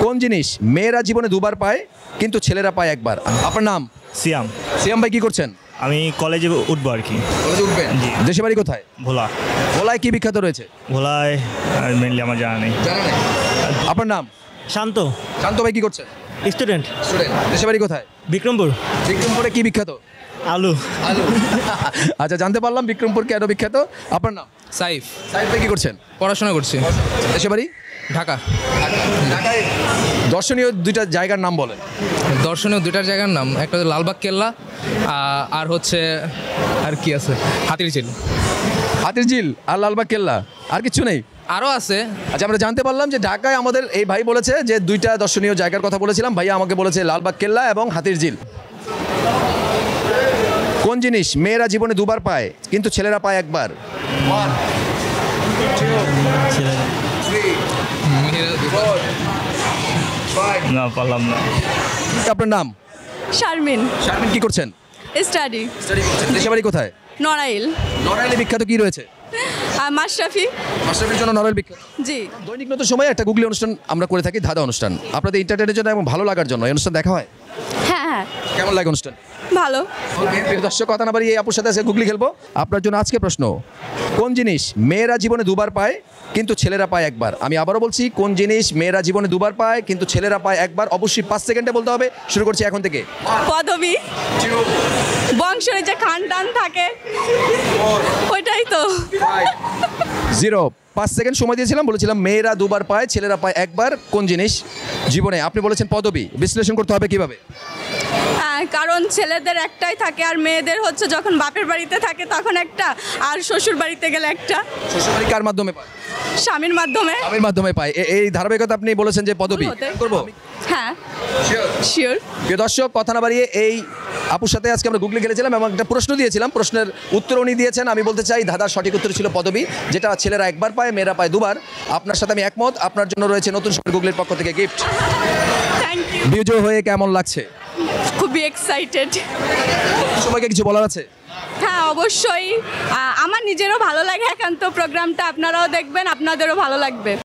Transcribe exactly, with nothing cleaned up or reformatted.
কোন জিনিস মেয়েরা জীবনে দুবার পায় কিন্তু ছেলেরা পায় একবার? আপনার নাম? সিয়াম। সিয়াম ভাই কি করছেন? আমি কলেজে উঠবো আর কি। কলেজে উঠবেন? জি। দেশে বাড়ি কোথায়? ভোলা। ভোলায় কি বিখ্যাত রয়েছে? ভোলায় মেনলি আমার জানা নেই। জানা নেই। আপনার নাম? শান্ত। শান্ত ভাই কি করছেন? স্টুডেন্ট। স্টুডেন্ট। দেশে বাড়ি কোথায়? বিক্রমপুর। বিক্রমপুরে কি বিখ্যাত? আলু। আলু। আচ্ছা, জানতে পারলাম বিক্রমপুর কেন বিখ্যাত। আপনার নাম? সাইফ। সাইফ ভাই কি করছেন? পড়াশোনা করছি। দেশে বাড়ি? ঢাকা। ঢাকায় দর্শনীয় দুইটা জায়গার নাম বলেন। দর্শনীয় দুটার জায়গার নাম, একটা হচ্ছে লালবাগ কেল্লা, আ- আর হচ্ছে আর কি আছে, হাতির ঝিল। হাতির ঝিল আর লালবাগ কেল্লা, আর কিছু নেই? আরও আছে। আচ্ছা, আমরা জানতে পারলাম যে ঢাকায় আমাদের এই ভাই বলেছে যে দুইটা দর্শনীয় জায়গার কথা বলেছিলাম, ভাইয়া আমাকে বলেছে লালবাগ কেল্লা এবং হাতির ঝিল। কোন জিনিস মেয়েরা জীবনে দুবার পায় কিন্তু ছেলেরা পায় একবার? না পারলাম না। আপনার নাম? শারমিন। শারমিন কি করছেন? স্টাডি। স্টাডি করছেন। দেশে বাড়ি কোথায়? নড়াইল। নড়াইলে বিখ্যাত কি রয়েছে? আর মাশরাফি। মাশরাফির জন্য নড়াইল বিখ্যাত। জি। দৈনিক নতুন সময়ে একটা গুগলি অনুষ্ঠান আমরা করে থাকি, ধাঁধা অনুষ্ঠান। আপনাদের এন্টারটেইনের জন্য এবং ভালো লাগার জন্য এই অনুষ্ঠান দেখা হয়। হ্যাঁ হ্যাঁ কেমন লাগে অনুষ্ঠান? ভালো। প্রিয় দর্শক, কথা না বাড়িয়ে এই আপুর সাথে আছে গুগলি খেলবো। আপনার জন্য আজকে প্রশ্ন, কোন জিনিস মেয়েরা জীবনে দুবার পায় কিন্তু ছেলেরা পায় একবার? আমি আবারও বলছি, কোন জিনিস মেয়েরা জীবনে দুবার পায় কিন্তু ছেলেরা পায় একবার? অবশ্যই পাঁচ সেকেন্ডে বলতে হবে। শুরু করছি এখন থেকে। পদবী। বংশের যে খান টান থাকে ওইটাই তো। জিরো। পাঁচ সেকেন্ড সময় দিয়েছিলাম, বলেছিলাম মেয়েরা দুবার পায় ছেলেরা পায় একবার। কোন জিনিস জীবনে? আপনি বলেছেন পদবী। বিশ্লেষণ করতে হবে কিভাবে? হ্যাঁ, কারণ ছেলেদের একটাই থাকে আর মেয়েদের হচ্ছে যখন বাপের বাড়িতে থাকে তখন একটা, আর শ্বশুর বাড়িতে গেলে একটা। শ্বশুরবাড়ি কার মাধ্যমে পায়? স্বামীর মাধ্যমে। স্বামীর মাধ্যমে পায়। এ- এই ধারাবাহিকতা আপনি বলেছেন যে পদবী হতে। করবো। হ্যাঁ শিওর। প্রিয় দর্শক, কথা না বাড়িয়ে এই আপুর সাথে আজকে আমরা গুগলি খেলেছিলাম এবং একটা প্রশ্ন দিয়েছিলাম, প্রশ্নের উত্তর উনি দিয়েছেন। আমি বলতে চাই ধাঁধার সঠিক উত্তর ছিল পদবী, যেটা ছেলেরা একবার পায় মেয়েরা পায় দুবার। আপনার সাথে আমি একমত। আপনার জন্য রয়েছে নতুন সময় গুগলির পক্ষ থেকে গিফট। Thank you. বিজয় হয়ে কেমন লাগছে? খুবই এক্সাইটেড। সবাইকে কিছু বলার আছে? হ্যাঁ অবশ্যই, আ, আমার নিজেরও ভালো লাগে একান্ত প্রোগ্রামটা, আপনারাও দেখবেন, আপনাদেরও ভালো লাগবে।